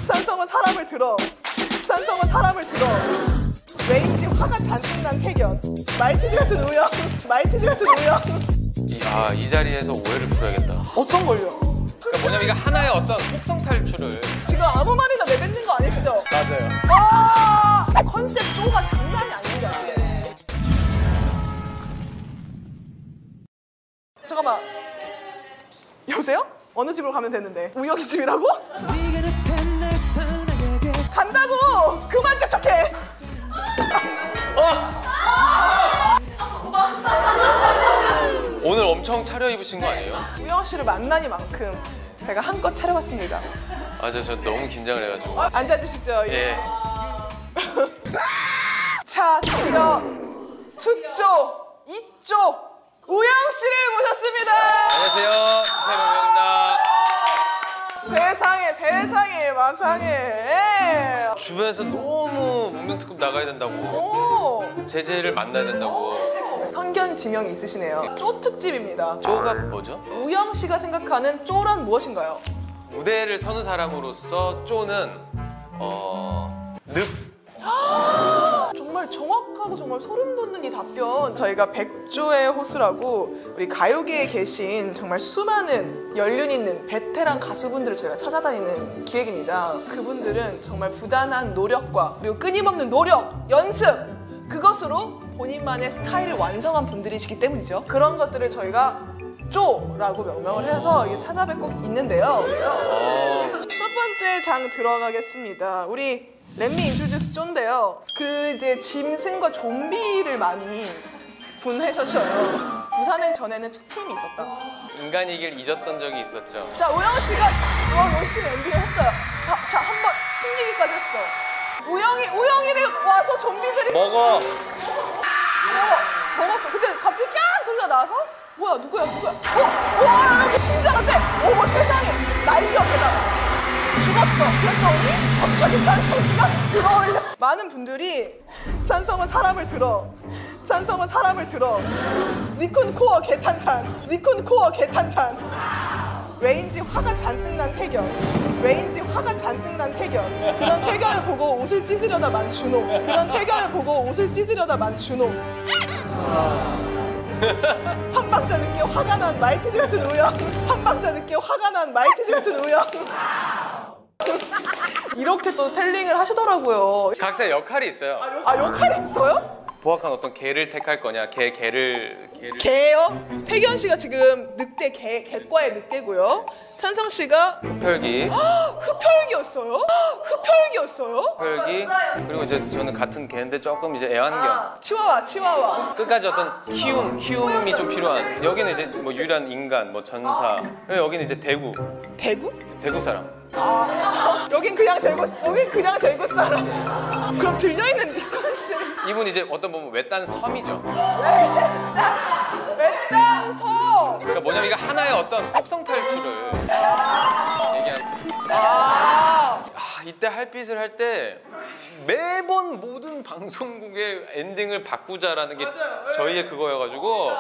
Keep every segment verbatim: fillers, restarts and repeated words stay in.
찬성은 사람을 들어. 찬성은 사람을 들어. 왜인지 화가 잔뜩 난 태견. 말티즈 같은 우영. 말티즈 같은 우영. 아, 이 자리에서 오해를 풀어야겠다. 어떤 걸요? 그러니까 뭐냐면 이게 하나의 어떤 속성 탈출을. 지금 아무 말이나 내뱉는 거 아니시죠? 맞아요. 아! 컨셉 쪼가 장난이 아닌 게 아니에요. 잠깐만. 여보세요? 어느 집으로 가면 되는데? 우영이 집이라고? 간다고! 그만 재촉해! 어! 오늘 엄청 차려입으신 거 아니에요? 우영 씨를 만나니만큼 제가 한껏 차려봤습니다. 아, 저, 저 너무 긴장을 해가지고. 어, 앉아주시죠. 예. 자, 드디어 투쪽, 이쪽 우영 씨를 모셨습니다. 안녕하세요. 스페명입니다. 세상에, 세상에, 마상에. 주변에서 너무 문명특급 나가야 된다고. 오. 제재를 만나야 된다고. 선견지명이 있으시네요. 쪼 특집입니다. 쪼가 뭐죠? 우영 씨가 생각하는 쪼란 무엇인가요? 무대를 서는 사람으로서 쪼는 어... 늪. 정말 정확하고 정말 소름 돋는 이 답변. 저희가 백조의 호수라고 우리 가요계에 계신 정말 수많은 연륜 있는 베테랑 가수분들을 저희가 찾아다니는 기획입니다. 그분들은 정말 부단한 노력과 그리고 끊임없는 노력, 연습, 그것으로 본인만의 스타일을 완성한 분들이시기 때문이죠. 그런 것들을 저희가 쪼라고 명명을 해서 이게 찾아뵙고 있는데요. 첫 번째 장 들어가겠습니다. 우리 렛미 인트로듀스 쪼인데요. 그 이제 짐승과 좀비를 많이 분해셔셔요. 부산행 전에는 투표임이 있었다. 인간이길 잊었던 적이 있었죠. 자, 우영 씨가 어, 열심히 엔딩을 했어요. 아, 자, 한 번 튕기기까지 했어. 우영이 우영이를 와서 좀비들이 먹어. 먹어 먹었어. 근데 갑자기 깍 소리가 나서 뭐야 누구야 누구야? 어, 와 심장을 빼. 어머 세상에 날려 게다가. 죽었어. 그랬더니 갑자기 찬성 씨가 들어올려. 많은 분들이 찬성은 사람을 들어. 찬성은 사람을 들어. 니콘 코어 개탄탄. 니콘 코어 개탄탄. 왜인지 화가 잔뜩 난 태견. 왜인지 화가 잔뜩 난 태견. 그런 태견을 보고 옷을 찢으려다 만 준호. 그런 태견을 보고 옷을 찢으려다 만 준호. 한 박자 늦게 화가 난 말티즈 같은 우영. 한 박자 늦게 화가 난 말티즈 같은 우영. 이렇게 또 텔링을 하시더라고요. 각자 역할이 있어요. 아, 역할이 있어요? 보악한 어떤 개를 택할 거냐, 개, 개를... 개를... 개요? 태견 씨가 지금 늑대, 개, 개과의 늑대고요. 찬성 씨가 흡혈귀. 흡혈귀였어요? 흡혈귀였어요? 흡혈귀. 그리고 이제 저는 같은 개인데 조금 이제 애완견. 아, 치와와, 치와와. 끝까지 어떤 키움, 키움이 좀 필요한. 여기는 이제 뭐 유일한 인간, 뭐 전사. 여기는 이제 대구. 대구? 대구 사람. 아, 여긴 그냥 대구, 여긴 그냥 대구 사람. 그럼 들려있는 니콘 씨. 이분 이제 어떤 보면 외딴 섬이죠. 외딴 섬. 그러니까 뭐냐면 이게 하나의 어떤 속성 탈출을 얘기하는. 아, 아, 이때 할빛을 할 때 매번 모든 방송국의 엔딩을 바꾸자라는 게 맞아요. 저희의 그거여가지고.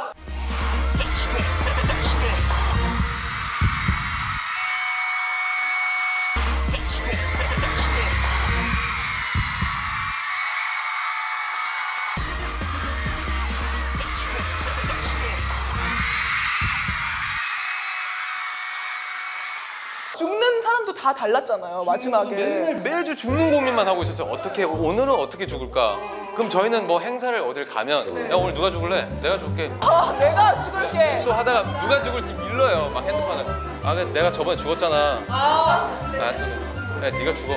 죽는 사람도 다 달랐잖아요, 마지막에. 맨날 매주 죽는 고민만 하고 있었어요. 어떻게 오늘은 어떻게 죽을까? 그럼 저희는 뭐 행사를 어딜 가면 야 오늘 누가 죽을래? 내가 죽을게. 아, 내가 죽을게. 또 하다가 누가 죽을지 밀러요. 막 핸드폰을. 아 근데 내가 저번에 죽었잖아. 아, 나한테 야 네가 죽어.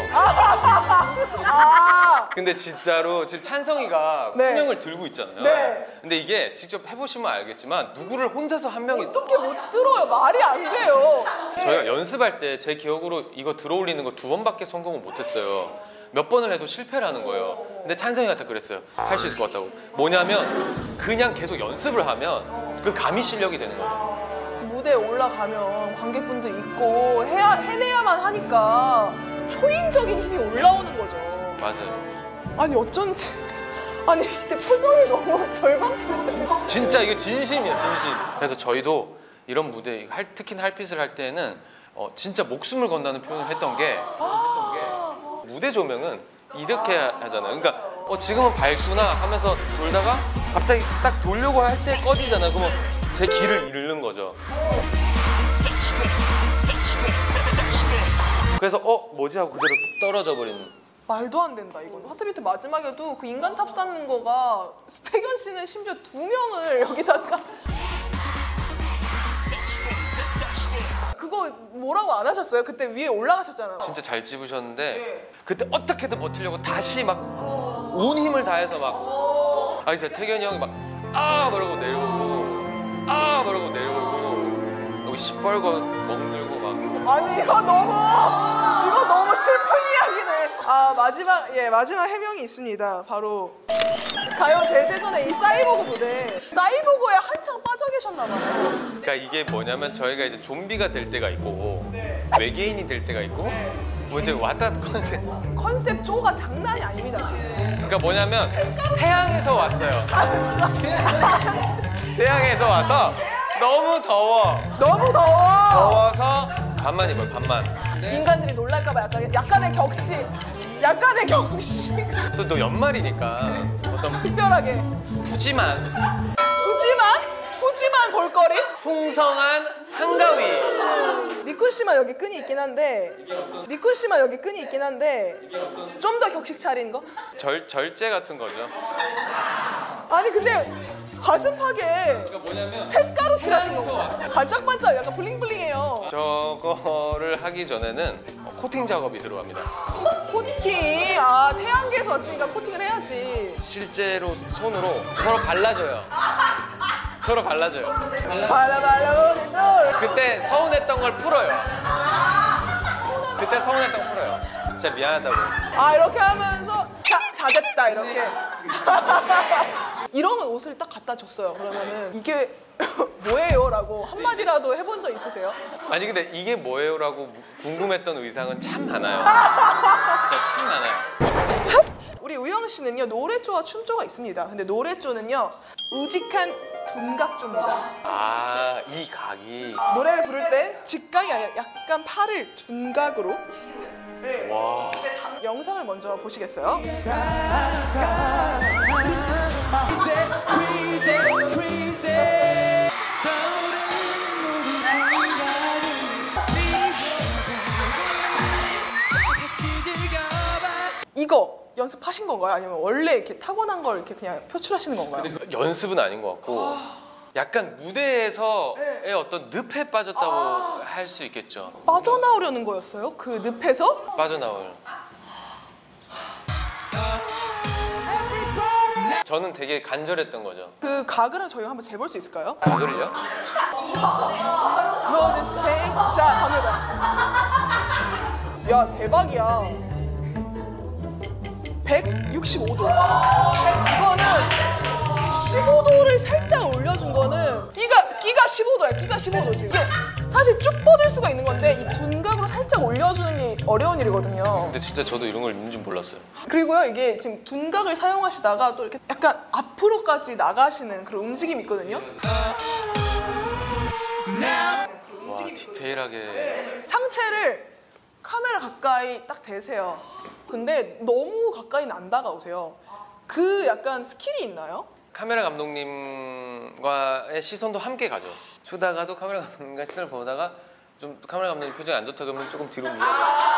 아, 근데 진짜로 지금 찬성이가 네. 훈영을 들고 있잖아요. 네. 근데 이게 직접 해보시면 알겠지만 누구를 혼자서 한 명이 어떻게 못 들어요? 말이 안 돼요. 저희가 연습할 때 제 기억으로 이거 들어올리는 거 두 번밖에 성공을 못했어요. 몇 번을 해도 실패를 하는 거예요. 근데 찬성이가 딱 그랬어요. 할 수 있을 것 같다고. 뭐냐면 그냥 계속 연습을 하면 그 감이 실력이 되는 거예요. 무대에 올라가면 관객분들 있고 해야, 해내야만 하니까 초인적인 힘이 올라오는 거죠. 맞아요. 아니 어쩐지 아니 이때 표정이 너무 절망적이에요. 진짜 이거 진심이야 진심. 그래서 저희도 이런 무대 특히 할핏을 할 때는 어, 진짜 목숨을 건다는 표현을 했던 게, 했던 게 무대 조명은 이렇게 하잖아요. 그러니까 어, 지금은 밝구나 하면서 돌다가 갑자기 딱 돌려고 할 때 꺼지잖아요. 그러면 제 길을 잃는 거죠. 그래서 어 뭐지 하고 그대로 떨어져 버리는. 말도 안 된다 이건. 하트비트 마지막에도 그 인간 탑 쌓는 거가 태견 씨는 심지어 두 명을 여기다가 그거 뭐라고 안 하셨어요? 그때 위에 올라가셨잖아요. 진짜 잘 집으셨는데 네. 그때 어떻게든 버티려고 다시 막 온 힘을 다해서 막 아 진짜 태견이 형이 막 아 그러고 내려오고 아 그러고 내려오고 여기 시뻘건 먹늘고 막 아니 이거 너무 이거 너무 슬픈 이야기네. 아 마지막 예 마지막 해명이 있습니다. 바로 가요 대제전의 이 사이보그 무대. 사이보그에 한창 빠져 계셨나 봐요. 그러니까 이게 뭐냐면 저희가 이제 좀비가 될 때가 있고 네. 외계인이 될 때가 있고 뭐 이제 왔다 컨셉. 컨셉 쪼가 장난이 아닙니다 지금. 그러니까 뭐냐면 태양에서 왔어요. 태양에서 와서 너무 더워. 너무 더워. 더워서 반만 입어요. 반만. 인간들이 놀랄까봐 약간 약간의 격식. 약간의 격식. 또, 또 연말이니까 어떤 특별하게. 푸짐한 푸짐한 푸짐한 볼거리. 풍성한 한가위. 니쿤 씨만 여기 끈이 있긴 한데 니쿤 씨만 여기 끈이 있긴 한데 좀 더 격식 차린 거? 절 절제 같은 거죠. 아니 근데 가슴팍에 그러니까 뭐냐면 색가루 칠하신 거 반짝반짝 약간 블링블링해요. 저거를 하기 전에는 코팅 작업이 들어갑니다. 코팅. 아 태양계에서 왔으니까 코팅을 해야지. 실제로 손으로 서로 발라줘요. 서로 발라줘요. 발라... 발라 발라 우리 노을. 그때 서운했던 걸 풀어요. 그때 서운했던 걸 풀어요. 진짜 미안하다고. 아 이렇게 하면서 자, 다 됐다 이렇게. 이런 옷을 딱 갖다 줬어요. 그러면은 이게 뭐예요? 라고 한마디라도 해본 적 있으세요? 아니 근데 이게 뭐예요? 라고 궁금했던 의상은 참 많아요. 진짜 참 많아요. 우리 우영 씨는요 노래조와 춤조가 있습니다. 근데 노래조는요 우직한 둔각조입니다. 아, 이 각이. 노래를 부를 때 직각이 아니라 약간 팔을 둔각으로. 네. 와. 영상을 먼저 보시겠어요? 이거 연습하신 건가요? 아니면 원래 이렇게 타고난 걸 이렇게 그냥 표출하시는 건가요? 연습은 아닌 것 같고 약간 무대에서의 어떤 늪에 빠졌다고 할 수 있겠죠. 빠져나오려는 거였어요? 그 늪에서? 빠져나올. 저는 되게 간절했던 거죠. 그 가글은 저희가 한번 재볼 수 있을까요? 가글이요? 모든 생... 자 갑니다. 야 대박이야. 백육십오 도. 이거는 십오 도를 살짝 올려준 거는 끼가 끼가 십오 도야. 끼가 십오 도 지금. 이게 사실 쭉 뻗을 수가 있는 건데 이 둔각으로 살짝 올려주는 게 어려운 일이거든요. 근데 진짜 저도 이런 걸 있는 줄 몰랐어요. 그리고요 이게 지금 둔각을 사용하시다가 또 이렇게 약간 앞으로까지 나가시는 그런 움직임이 있거든요. 와, 디테일하게. 상체를 카메라 가까이 딱 대세요. 근데 너무 가까이는 안 다가오세요. 그 약간 스킬이 있나요? 카메라 감독님과의 시선도 함께 가죠. 추다가도 카메라 감독님과 시선을 보다가 좀 카메라 감독님 표정이 안 좋다 그러면 조금 뒤로 물러요.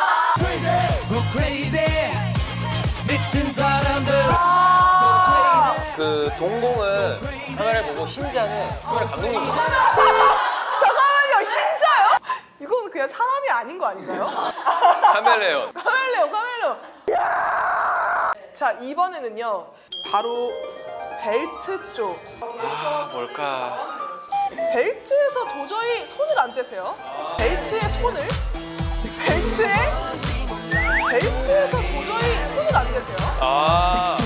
그 동공은 카메라를 보고 흰자는 카메라 감독님이 잠깐만요, 흰자요? 이건 그냥 사람이 아닌 거 아닌가요? 카멜레온. 카멜레온, 카멜레온. 자, 이번에는요. 바로 벨트 쪽. 아, 뭘까? 벨트에서 도저히 손을 안 떼세요. 벨트에 손을 벨트에 벨트에서 도저히 손을 안 떼세요. 아.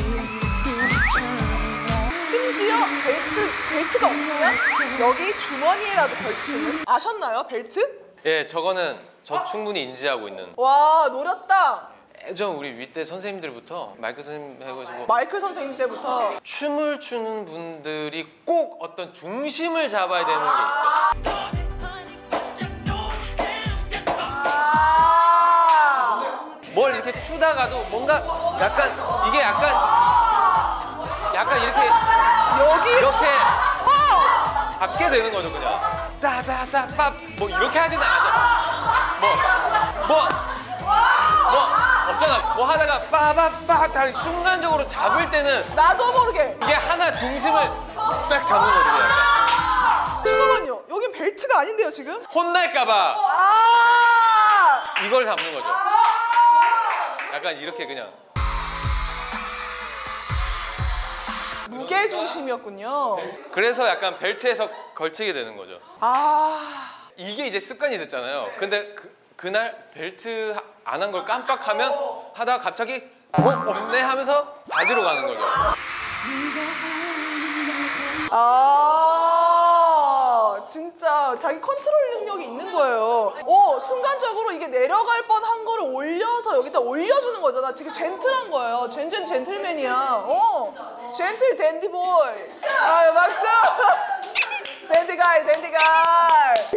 심지어 벨트 벨트가 없으면 여기 주머니에라도 걸치는. 아셨나요, 벨트? 예, 저거는 저 충분히 인지하고 있는. 와, 노렸다. 예전 우리 윗대 선생님들부터 마이크 선생님 해가지고 마이클 선생님 때부터 춤을 추는 분들이 꼭 어떤 중심을 잡아야 되는 게 있어요. 아 뭘 이렇게 추다가도 뭔가 약간 이게 약간 약간 이렇게 여기 이렇게 어! 받게 되는 거죠 그냥. 따다다 pap뭐 이렇게 하지는 않아. 뭐뭐 뭐 없잖아. 뭐 하다가 빠바빠 다 순간적으로 잡을 때는 나도 모르게. 이게 하나 중심을 딱 잡는 거거든요. 약간. 잠깐만요. 여긴 벨트가 아닌데요 지금? 혼날까봐 아! 이걸 잡는 거죠. 약간 이렇게 그냥. 무게 중심이었군요. 그래서 약간 벨트에서 걸치게 되는 거죠. 아. 이게 이제 습관이 됐잖아요. 근데 그, 그날 벨트 안 한 걸 깜빡하면 하다가 갑자기 어? 없네 하면서 바지로 가는 거죠. 아, 진짜 자기 컨트롤 능력이 있는 거예요. 어, 순간적으로 이게 내려갈 뻔한 거를 올려서 여기다 올려주는 거잖아. 되게 젠틀한 거예요. 젠젠 젠틀맨이야. 어, 젠틀 댄디보이. 아, 박수! 댄디가이, 댄디가이.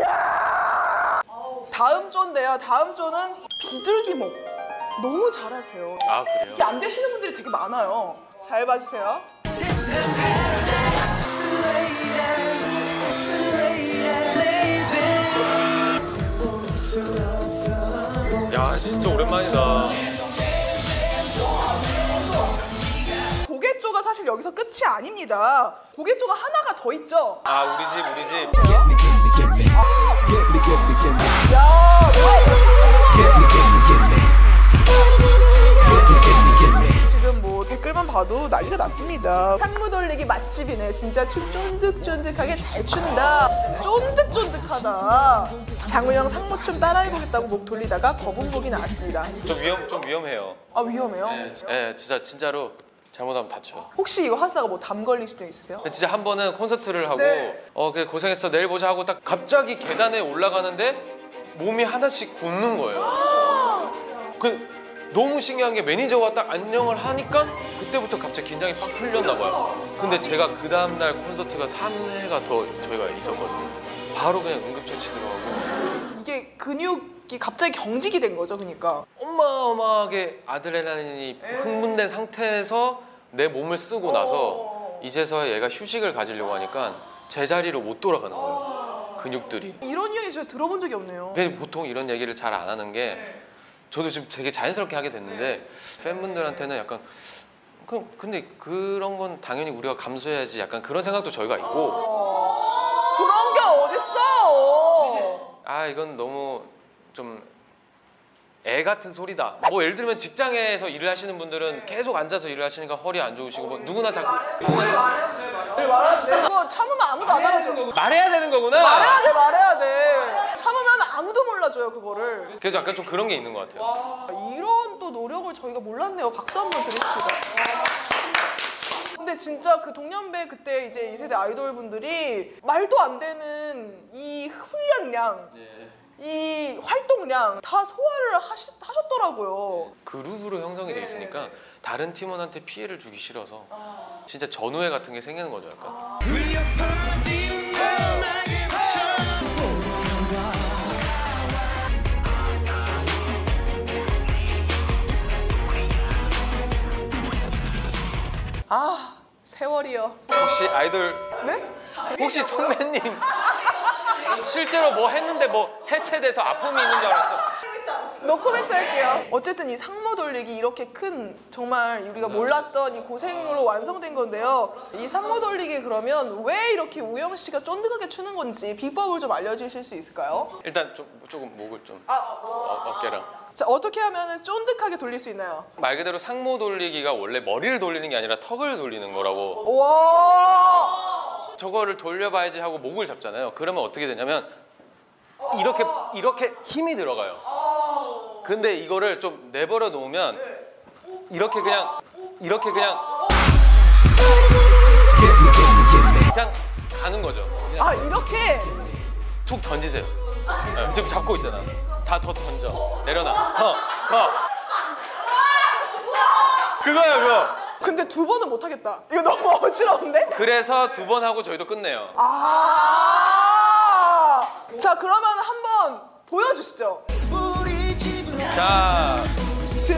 다음 조인데요. 다음 조는 비둘기목. 너무 잘하세요. 아 그래요? 이게 안 되시는 분들이 되게 많아요. 잘 봐주세요. 야 진짜 오랜만이다. 고개조가 사실 여기서 끝이 아닙니다. 고개조가 하나가 더 있죠. 아 우리 집 우리 집. 야, 지금 뭐 댓글만 봐도 난리가 났습니다. 상무 돌리기 맛집이네. 진짜 춤 쫀득쫀득하게 잘 춘다. 쫀득쫀득하다. 장우영 상무춤 따라해보겠다고 목 돌리다가 거북목이 나왔습니다. 좀 위험 좀 위험해요. 아, 위험해요? 네, 네 진짜 진짜로 잘못하면 다쳐요. 혹시 이거 하다가 뭐 담 걸리신 적 있으세요? 근데 진짜 한 번은 콘서트를 하고 네. 어 그래 고생했어 내일 보자 하고 딱 갑자기 계단에 올라가는데 몸이 하나씩 굳는 거예요. 그 너무 신기한 게 매니저가 딱 안녕을 하니까 그때부터 갑자기 긴장이 팍 풀렸나 봐요. 근데 제가 그 다음날 콘서트가 삼 회가 더 저희가 있었거든요. 바로 그냥 응급처치 들어가고 이게 근육이 갑자기 경직이 된 거죠, 그러니까. 어마어마하게 아드레날린이 흥분된 상태에서 내 몸을 쓰고 나서 이제서야 얘가 휴식을 가지려고 하니까 제자리로 못 돌아가는 거예요. 근육들이. 이런 이야기 제가 들어본 적이 없네요. 근데 보통 이런 얘기를 잘 안 하는 게 저도 지금 되게 자연스럽게 하게 됐는데 팬분들한테는 약간 그 근데 그런 건 당연히 우리가 감수해야지 약간 그런 생각도 저희가 있고 그런 게 어딨어. 아 이건 너무 좀 애 같은 소리다. 뭐 예를 들면 직장에서 일을 하시는 분들은 계속 앉아서 일을 하시니까 허리 안 좋으시고 뭐 누구나 다 그, 누구나 네, 말해야 돼. 이거 참으면 아무도 안 알아줘. 말해야 되는 거구나. 말해야 돼, 말해야 돼. 참으면 아무도 몰라줘요, 그거를. 그래서 약간 좀 그런 게 있는 것 같아요. 와, 이런 또 노력을 저희가 몰랐네요. 박수 한번 드립시다. 근데 진짜 그 동년배 그때 이제 이 세대 아이돌 분들이 말도 안 되는 이 훈련량, 이 활동량 다 소화를 하시, 하셨더라고요. 그룹으로 형성이 돼 있으니까 다른 팀원한테 피해를 주기 싫어서 진짜 전우회 같은 게 생기는 거죠, 약간. 아, 세월이요. 혹시 아이돌 네? 혹시 선배님 실제로 뭐 했는데 뭐 해체돼서 아픔이 있는 줄 알았어. 노코멘트 할게요. 어쨌든 이 상모 돌리기 이렇게 큰 정말 우리가 몰랐던 이 고생으로 완성된 건데요. 이 상모 돌리기 그러면 왜 이렇게 우영 씨가 쫀득하게 추는 건지 비법을 좀 알려주실 수 있을까요? 일단 좀 조금 목을 좀 아, 어, 어깨랑. 자, 어떻게 하면 쫀득하게 돌릴 수 있나요? 말 그대로 상모 돌리기가 원래 머리를 돌리는 게 아니라 턱을 돌리는 거라고. 와, 저거를 돌려봐야지 하고 목을 잡잖아요. 그러면 어떻게 되냐면 이렇게 이렇게 힘이 들어가요. 근데 이거를 좀 내버려 놓으면 이렇게 그냥 이렇게 그냥 그냥 가는 거죠. 그냥 아 이렇게 툭 던지세요. 네, 지금 잡고 있잖아. 다 더 던져. 내려놔. 더, 더. 그거야 그거. 근데 두 번은 못 하겠다. 이거 너무 어지러운데? 그래서 두 번 하고 저희도 끝내요. 아, 자 그러면 한번 보여주시죠. 자,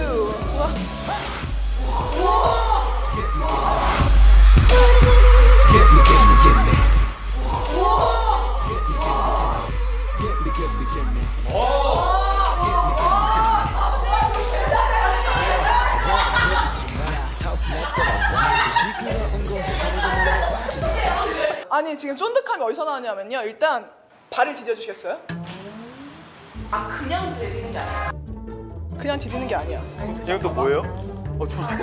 아니 지금 쫀득함이 어디서 나왔냐면요. 일단 발을 디뎌주시겠어요? 아 그냥 데리는 게 아니야. 그냥 디디는 게 아니야. 이건 또 뭐예요? 어 줄대?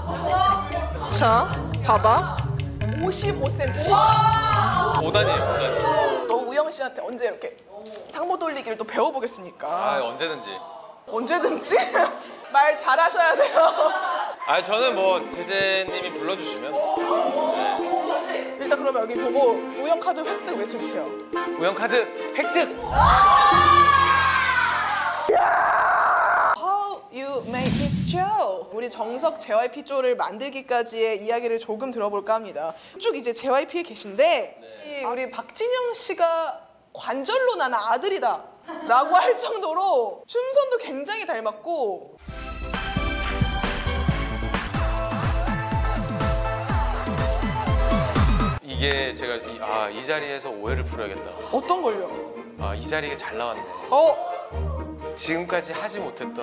자, 봐봐. 오십오 센티미터. 오 단이에요, 오 단. 너 우영 씨한테 언제 이렇게 상모 돌리기를 또 배워보겠습니까? 아, 언제든지. 언제든지 말 잘하셔야 돼요. 아, 저는 뭐 제재님이 불러주시면 일단 그러면 여기 보고 우영 카드 획득 외쳐주세요. 우영 카드 획득. How you make this show? 우리 정석 제이와이피 쪼를 만들기까지의 이야기를 조금 들어볼까 합니다. 쭉 이제 제이와이피에 계신데 이 우리 박진영 씨가 관절로 난 아들이다 라고 할 정도로 춤선도 굉장히 닮았고 이게 제가 이, 아, 이 자리에서 오해를 풀어야겠다. 어떤 걸요? 아, 이 자리가 잘 나왔네. 어? 지금까지 하지 못했던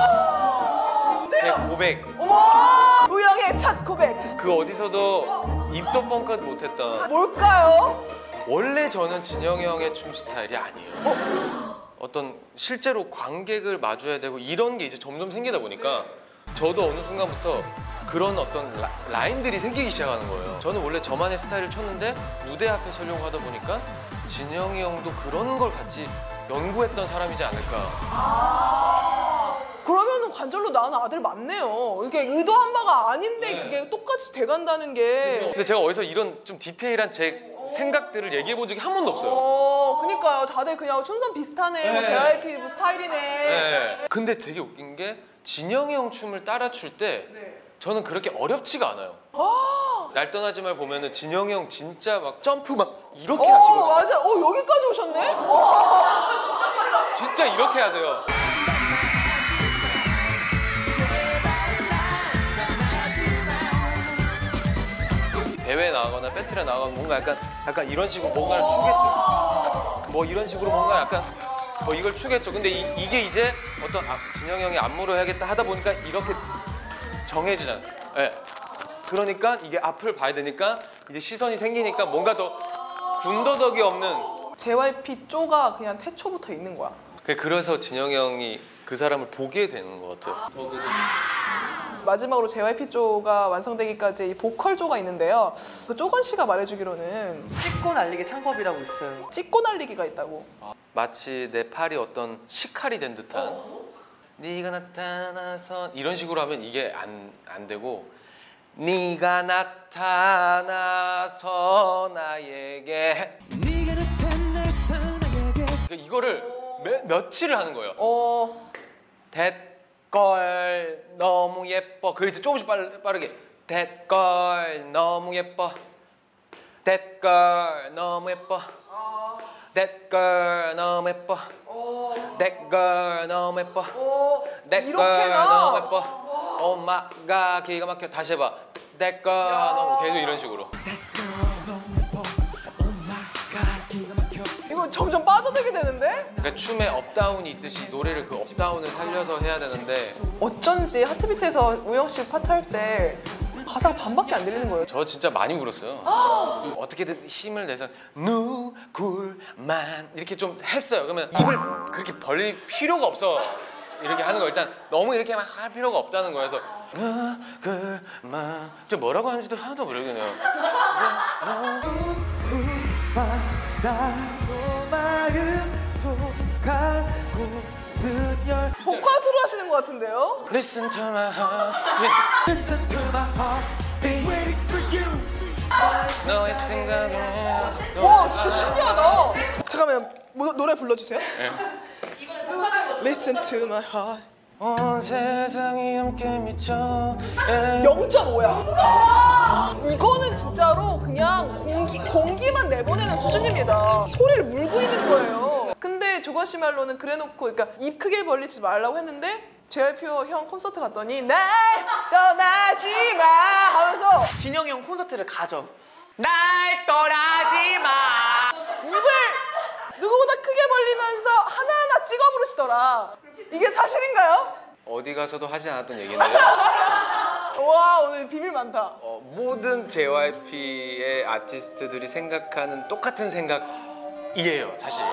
제 고백. 어머! 우영의 첫 고백 그 어디서도 입도 뻥끗 못했던. 뭘까요? 원래 저는 진영이 형의 춤 스타일이 아니에요. 어떤 실제로 관객을 마주해야 되고 이런 게 이제 점점 생기다 보니까 저도 어느 순간부터 그런 어떤 라, 라인들이 생기기 시작하는 거예요. 저는 원래 저만의 스타일을 쳤는데 무대 앞에 서려고 하다 보니까 진영이 형도 그런 걸 같이 연구했던 사람이지 않을까. 아 그러면은 관절로 낳은 아들 맞네요. 이게 의도한 바가 아닌데 네. 그게 똑같이 돼간다는 게. 근데 제가 어디서 이런 좀 디테일한 제 생각들을 얘기해 본 적이 한 번도 없어요. 어, 그니까요. 다들 그냥 춤선 비슷하네, 뭐 네. 제이와이피 뭐 스타일이네. 네. 근데 되게 웃긴 게 진영이 형 춤을 따라 출 때 네. 저는 그렇게 어렵지가 않아요. 아, 날 떠나지 말 보면은 진영이 형 진짜 막 점프 막 이렇게 어, 하시거든요. 맞아. 어, 여기까지 오셨네? 와. 진짜 이렇게 하세요. 대회 나가거나 배틀에 나가면 뭔가 약간 약간 이런 식으로 뭔가를 추겠죠. 뭐 이런 식으로 뭔가 약간 뭐 이걸 추겠죠. 근데 이, 이게 이제 어떤 아, 진영이 형이 안무를 해야겠다 하다 보니까 이렇게 정해지잖아요. 예. 그러니까 이게 앞을 봐야 되니까 이제 시선이 생기니까 뭔가 더 군더더기 없는. 제이와이피 쪼가 그냥 태초부터 있는 거야. 그래서 진영이 형이 그 사람을 보게 되는 것 같아요. 마지막으로 제이와이피 쪼가 완성되기까지 이 보컬 쪼가 있는데요. 그 쪼건 씨가 말해주기로는 찍고 날리기 창법이라고 있어요. 찍고 날리기가 있다고. 마치 내 팔이 어떤 식칼이 된 듯한 네가 나타나서 이런 식으로 하면 이게 안, 안 되고 네가 나타나서 나에게 네가 나타나서 나에게 그러니까 이거를 몇, 며칠을 하는 거예요. 어, 댓걸 너무 예뻐. 그래서 조금씩 빠르, 빠르게 댓걸 너무 예뻐. 댓걸 너무 예뻐. 댓걸 너무 예뻐. 댓걸 너무 예뻐. 댓걸 이렇게나? 너무 예뻐. 엄마가 기가 막혀. 다시 해봐. 댓걸 너무 계속 이런 식으로. 이거 점점 빠져들게 되는데? 그러니까 춤에 업다운이 있듯이 노래를 그 업다운을 살려서 해야 되는데 어쩐지 하트비트에서 우영 씨 파트 할 때 가사가 반밖에 안 들리는 거예요. 저 진짜 많이 울었어요. 좀 어떻게든 힘을 내서 누굴만 이렇게 좀 했어요. 그러면 입을 그렇게 벌릴 필요가 없어. 이렇게 하는 거 일단 너무 이렇게 막 할 필요가 없다는 거여서 누굴만 저 뭐라고 하는지도 하나도 모르겠네요. 복화수로 하시는 것 같은데요? Listen to my heart. Listen to my heart, been waiting for you. 너의 생각에 와 진짜 신기하다. 잠깐만 뭐, 노래 불러주세요. Listen to my heart. 온 세상이 함께 미쳐. 영 점 오야. 이거는 진짜로 그냥 공기, 공기만 내보내는 수준입니다. 소리를 물고 있는 거예요. 근데 조건 씨 말로는 그래놓고 그러니까 입 크게 벌리지 말라고 했는데 제이와이피 형 콘서트 갔더니 날 떠나지 마 하면서 진영이 형 콘서트를 가죠. 날 떠나지 마. 입을 누구보다 크게 벌리면서 하나하나 찍어 부르시더라. 이게 사실인가요? 어디 가서도 하지 않았던 얘기인데요. 와 오늘 비밀 많다. 어, 모든 제이와이피의 아티스트들이 생각하는 똑같은 생각이에요, 사실.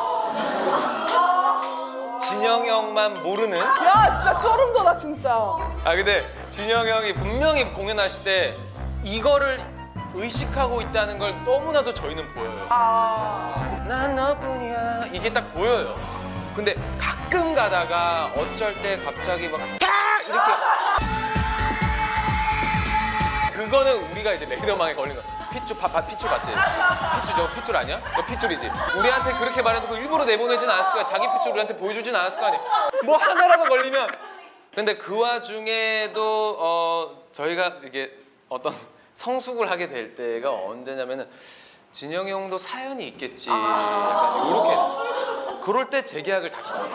진영이 형만 모르는. 야 진짜 쫄음 돋아 진짜. 아 근데 진영이 형이 분명히 공연하실 때 이거를 의식하고 있다는 걸 너무나도 저희는 보여요. 아 난 너뿐이야 이게 딱 보여요. 근데 가끔 가다가 어쩔 때 갑자기 막 딱 이렇게 그거는 우리가 이제 레이더망에 걸린 거. 핏줄 파, 파, 핏줄 맞지? 핏줄 저거 핏줄 아니야? 너 핏줄이지? 우리한테 그렇게 말해놓고 일부러 내보내진 않았을 거야. 자기 핏줄 우리한테 보여주진 않았을 거 아니야. 뭐 하나라도 걸리면. 근데 그 와중에도 어 저희가 이게 어떤 성숙을 하게 될 때가 언제냐면은 진영이 형도 사연이 있겠지. 약간 이렇게. 그럴 때 재계약을 다시 써요.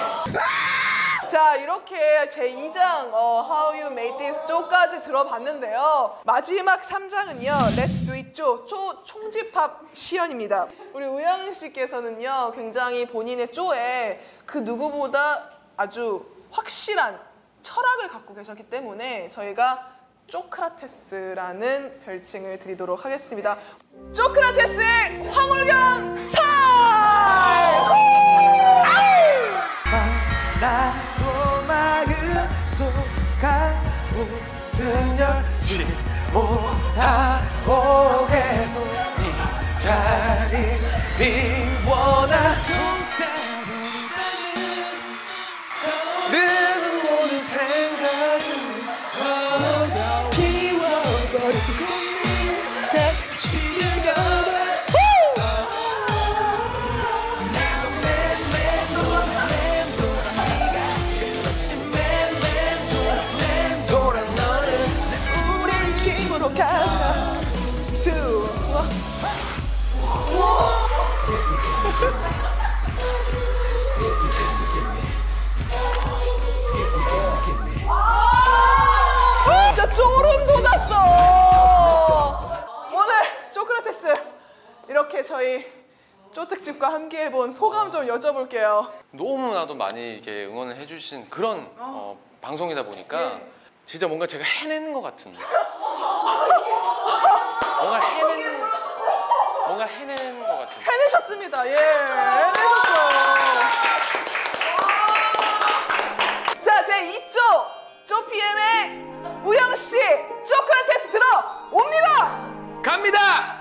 자 이렇게 제이 장 어, How You Made This 쪼까지 들어봤는데요. 마지막 삼 장은요 Let's Do It 쪼, 쪼 총집합 시연입니다. 우리 우영은 씨께서는요 굉장히 본인의 쪼에 그 누구보다 아주 확실한 철학을 갖고 계셨기 때문에 저희가 쪼크라테스라는 별칭을 드리도록 하겠습니다. 쪼크라테스의 황홀경 타임! 나도 마음 속가 웃음 열지 못하고 계속 네 자리를 비워놔 흐르는 모든 생각은 비워버리고 집으로 가자. Two, one. 진짜 소름 돋았어. 오늘 쪼크라테스 이렇게 저희 쪼특집과 함께 해본 소감 좀 여쭤볼게요. 너무나도 많이 이렇게 응원을 해주신 그런 어, 방송이다 보니까 진짜 뭔가 제가 해내는 것 같은 뭔가 해내는 뭔가 해내는 것 같은 해내셨습니다. 예, 해내셨어요. 자, 제이 조 쪼피엠의 우영 씨 쪼크라테스 들어옵니다. 갑니다.